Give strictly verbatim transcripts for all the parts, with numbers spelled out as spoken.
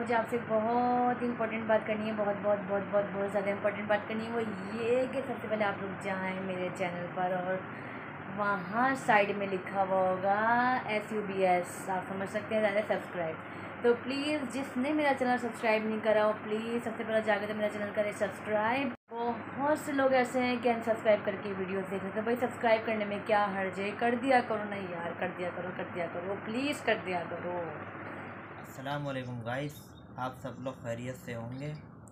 मुझे आपसे बहुत इंपॉर्टेंट बात करनी है, बहुत बहुत बहुत बहुत बहुत ज़्यादा इंपॉर्टेंट बात करनी है। वो ये कि सबसे पहले आप लोग जाएँ मेरे चैनल पर और वहाँ साइड में लिखा हुआ होगा एस यू बी एस, आप समझ सकते हैं, ज़्यादा सब्सक्राइब। तो प्लीज़ जिसने मेरा चैनल सब्सक्राइब नहीं करा हो, प्लीज़ सबसे पहले जाकर तो मेरा चैनल करें सब्सक्राइब। बहुत से लोग ऐसे हैं कि अनसब्सक्राइब करके वीडियोस देख रहे थे। भाई सब्सक्राइब करने में क्या हर्ज है, कर दिया करो ना यार, कर दिया करो कर दिया करो प्लीज़ कर दिया करो। अस्सलाम वालेकुम गाइस, आप सब लोग खैरियत से होंगे।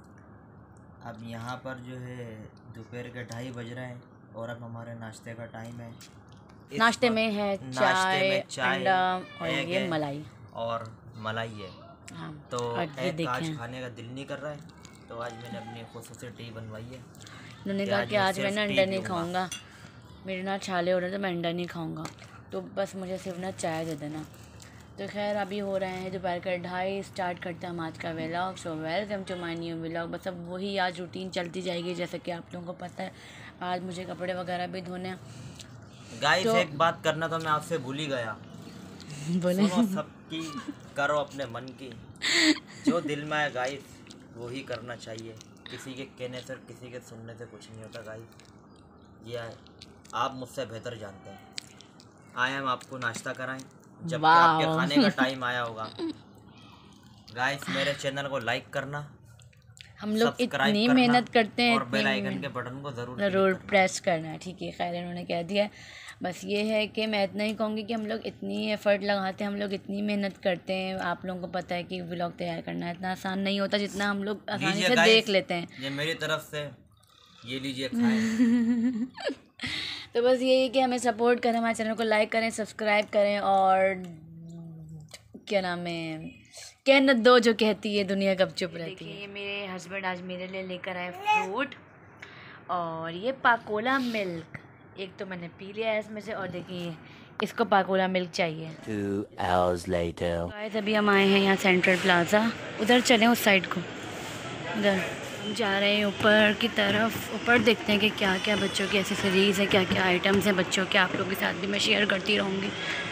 अब यहाँ पर जो है दोपहर के ढाई बज रहे हैं और अब हमारे नाश्ते का टाइम है। नाश्ते में है चाय, में चाय अंडा और एग ये है मलाई और मलाई है। हाँ, तो और ये एग आज देखें खाने का दिल नहीं कर रहा है, तो आज मैंने अपनी खुसूसी टी बनवाई है। उन्होंने कहा कि आज मैं ना अंडा नहीं खाऊंगा, मेरे ना छाले हो रहे तो मैं अंडा नहीं खाऊंगा, तो बस मुझे सिर्फ ना चाय दे देना। तो खैर अभी हो रहे हैं दोपहर का ढाई, स्टार्ट करते हैं हम आज का vlog. So welcome to my new vlog. बस अब वही आज रूटीन चलती जाएगी, जैसे कि आप लोगों को पता है आज मुझे कपड़े वगैरह भी धोने हैं। गाइस तो एक बात करना तो मैं आपसे भूल ही गया। बोले सुनो, सबकी करो अपने मन की, जो दिल में आए गाइस वो ही करना चाहिए। किसी के कहने से किसी के सुनने से कुछ नहीं होता गाइस, ये आप मुझसे बेहतर जानते हैं। आए हम आपको नाश्ता कराएं जब कि आपके खाने का टाइम आया होगा। गाइस मेरे चैनल को लाइक करना, हम लोग सब्सक्राइब इतनी करना मेहनत करते हैं, और इतनी बेल आइकन के बटन को ज़रूर ज़रूर प्रेस करना है। ठीक है, खैर इन्होंने कह दिया है। बस ये है कि मैं इतना ही कहूँगी कि हम लोग इतनी एफ़र्ट लगाते हैं, हम लोग इतनी मेहनत करते हैं। आप लोगों को पता है कि व्लॉग तैयार करना इतना आसान नहीं होता जितना हम लोग आसानी से देख लेते हैं। ये मेरी तरफ से ये लीजिए खाएं। तो बस यही है कि हमें सपोर्ट करें, हमारे चैनल को लाइक करें, सब्सक्राइब करें और क्या नाम है, कहना दो जो कहती है दुनिया कब चुप रहती है। ये मेरे हस्बैंड आज मेरे लिए लेकर आए फ्रूट और ये पाकोला मिल्क। एक तो मैंने पी लिया है इसमें से, और देखिए इसको पाकोला मिल्क चाहिए। Two hours later. गाइस अभी हम आए हैं यहाँ सेंट्रल प्लाज़ा, उधर चलें उस साइड को, उधर हम जा रहे हैं ऊपर की तरफ। ऊपर देखते हैं कि क्या क्या बच्चों की एसेसरीज़ है, क्या क्या आइटम्स हैं बच्चों के, आप लोगों के साथ भी मैं शेयर करती रहूँगी।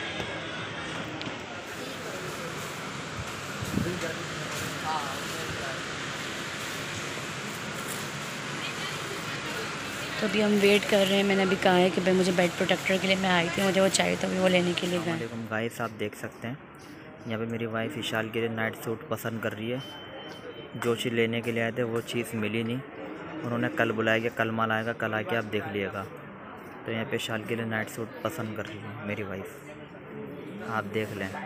तो अभी हम वेट कर रहे हैं। मैंने अभी कहा है कि भाई मुझे बेड प्रोटेक्टर के लिए मैं आई थी, मुझे वो चाहिए, तो अभी वो लेने के लिए गए। गाइस आप देख सकते हैं यहाँ पे मेरी वाइफ विशाल के लिए नाइट सूट पसंद कर रही है। जो चीज़ लेने के लिए आए थे वो चीज़ मिली नहीं, उन्होंने कल बुलाया कि कल माल आएगा, कल आके आप देख लीजिएगा। तो यहाँ पे विशाल के लिए नाइट सूट पसंद कर रही है मेरी वाइफ, आप देख लें।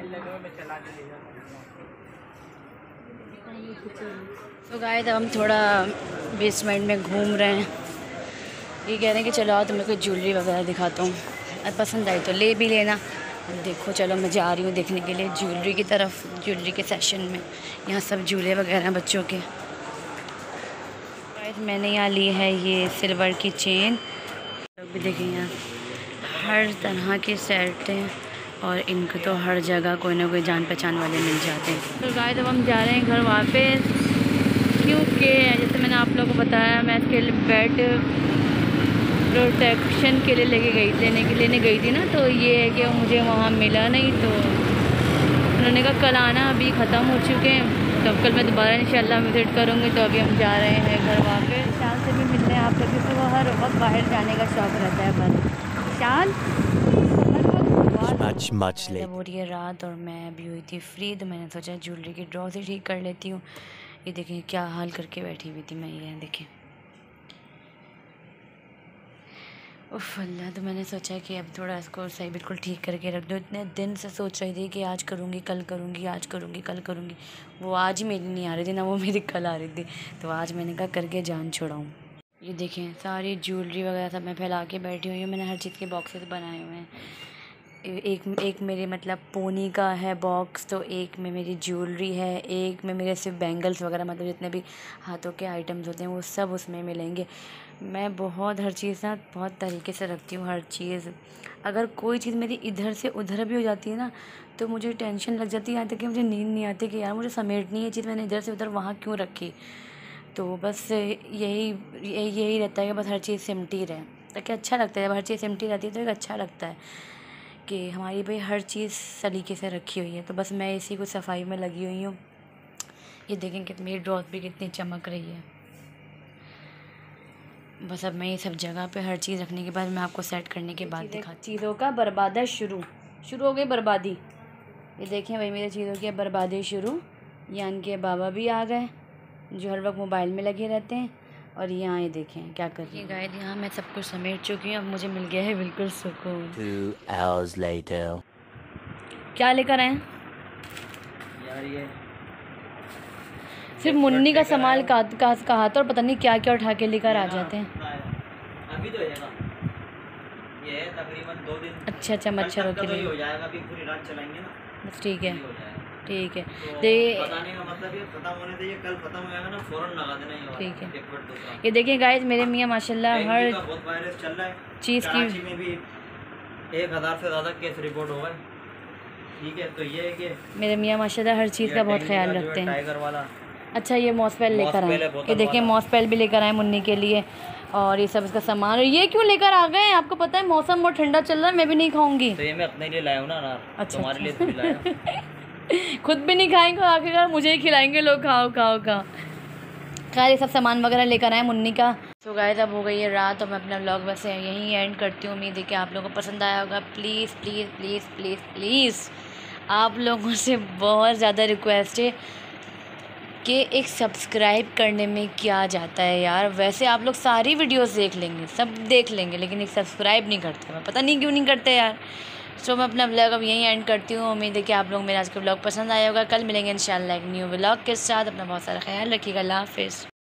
तो गाइस अब हम थोड़ा बेसमेंट में घूम रहे हैं। ये कह रहे हैं कि चलो आओ तुम्हें कोई ज्वेलरी वगैरह दिखाता हूँ, अब पसंद आई तो ले भी लेना। देखो चलो मैं जा रही हूँ देखने के लिए ज्वेलरी की तरफ, ज्वेलरी के सेशन में। यहाँ सब झूले वगैरह हैं बच्चों के। गाइस मैंने यहाँ ली है ये सिल्वर की चेन, भी देखें यहाँ हर तरह के सेट हैं और इनको तो हर जगह कोई ना कोई जान पहचान वाले मिल जाते हैं। तो गाइस अब हम जा रहे हैं घर वापस, क्योंकि जैसे मैंने आप लोगों को बताया मैं इसके लिए बेड प्रोटेक्शन के लिए लेके गई लेने के लेने गई थी ना, तो ये है कि मुझे वहाँ मिला नहीं, तो उन्होंने कहा कल आना, अभी ख़त्म हो चुके हैं, तो कल मैं दोबारा इंशाल्लाह विज़िट करूँगी। तो अभी हम जा रहे हैं घर वापस। शाल से भी मिलते हैं आप लोग, क्योंकि वो हर वक्त बाहर जाने का शौक़ रहता है। बस शाल Much much जब later. हो रही है रात और मैं अभी हुई थी फ्री, तो मैंने सोचा ज्वेलरी की ड्रॉ से ठीक कर लेती हूँ। ये देखें क्या हाल करके बैठी हुई थी मैं, ये देखें उफ़ अल्लाह। तो मैंने सोचा कि अब थोड़ा इसको सही बिल्कुल ठीक करके रख दो। इतने दिन से सोच रही थी कि आज करूँगी कल करूँगी आज करूँगी कल करूँगी, वो आज ही मेरी नहीं आ रही थी ना वो मेरी कल आ रही थी, तो आज मैंने कहा करके जान छोड़ाऊँ। ये देखें सारी ज्वेलरी वगैरह सब मैं फैला के बैठी हुई हूँ। मैंने हर चीज़ के बॉक्सेस बनाए हुए हैं। एक एक मेरे मतलब पोनी का है बॉक्स, तो एक में मेरी ज्वेलरी है, एक में मेरे सिर्फ बैंगल्स वगैरह, मतलब जितने भी हाथों के आइटम्स होते हैं वो सब उसमें मिलेंगे। मैं बहुत हर चीज़ ना बहुत तरीके से रखती हूँ हर चीज़। अगर कोई चीज़ मेरी इधर से उधर भी हो जाती है ना, तो मुझे टेंशन लग जाती है, यहाँ तक कि मुझे नींद नहीं आती कि यार मुझे समेटनी है चीज़, मैंने इधर से उधर वहाँ क्यों रखी। तो बस यही यही यही रहता है कि बस हर चीज़ सिमटी रहे, ताकि अच्छा लगता है। जब हर चीज़ सिमटी रहती है तो एक अच्छा लगता है कि हमारी भाई हर चीज़ सलीके से रखी हुई है। तो बस मैं इसी को सफाई में लगी हुई हूँ ये देखें कि मेरी ड्रॉस भी कितनी चमक रही है। बस अब मैं ये सब जगह पे हर चीज़ रखने के बाद मैं आपको सेट करने के बाद दिखाती चीज़ों का बर्बादा शुरू शुरू हो गई बर्बादी। ये देखें भाई मेरी चीज़ों की बर्बादी शुरू। यहाँ इनके बाबा भी आ गए जो हर वक्त मोबाइल में लगे रहते हैं। और यहाँ ये देखें क्या कर रही है गाइस, यहाँ मैं सब कुछ समेट चुकी हूँ। अब मुझे मिल गया है बिल्कुल सुकून। Two hours later. क्या लेकर आए? यार ये सिर्फ मुन्नी का सामान का कहा था और पता नहीं क्या क्या उठा के लेकर आ जाते हैं। अभी तो होएगा, ये है तकरीबन दो दिन। अच्छा अच्छा मच्छरों के लिए लिए हो जाएगा, अभी पूरी रात चलाएंगे ना। बस ठीक है हो जाएगा। ठीक है तो दे बताने का मतलब ये खत्म होने दे, ये कल खत्म हो जाएगा ना, फौरन लगा देना ये वाला। ठीक है। एक मिनट दूसरा। ये देखिए गाइस मेरे मियाँ माशाल्लाह डेंगू हर का बहुत वायरस चल रहा है चीज़ की कराची में भी एक हज़ार से ज़्यादा केस रिपोर्ट हो गए। ठीक है, तो ये है कि मेरे मियाँ माशाल्लाह हर चीज़ का बहुत डेंगू ख्याल का जो है रखते हैं। टाइगर वाला अच्छा ये मॉसपेल लेकर मॉसपेल है आए, बोतल ये देखिए वाला। मॉसपेल भी लेकर आए मुन्नी के लिए और ये सब इसका सामान। और ये क्यों लेकर आ गए? आपको पता है मौसम बहुत ठंडा चल रहा है, मैं भी नहीं खाऊंगी। तो ये मैं अपने लिए लाया हूँ ना अनार। अच्छा, तुम्हारे लिए भी लाया। खुद भी नहीं खाएंगे, आखिरकार मुझे ही खिलाएंगे लोग। खाओ खाओ खाओ। खैर ये सब सामान वगैरह लेकर आए मुन्नी का। तो गाइस अब हो गई है रात और मैं अपना व्लॉग वैसे यहीं एंड करती हूँ। उम्मीद है कि आप लोगों को पसंद आया होगा। Please please please please please आप लोगों से बहुत ज़्यादा रिक्वेस्ट है कि एक सब्सक्राइब करने में क्या जाता है यार। वैसे आप लोग सारी वीडियोस देख लेंगे, सब देख लेंगे, लेकिन एक सब्सक्राइब नहीं करते। मैं पता नहीं क्यों नहीं करते यार। सो मैं अपना व्लॉग अब यहीं एंड करती हूँ। उम्मीद है कि आप लोग मेरा आज का व्लॉग पसंद आया होगा। कल मिलेंगे इंशाल्लाह एक न्यू व्लॉग के साथ। अपना बहुत सारा ख्याल रखिएगा। अल्लाह हाफिज़।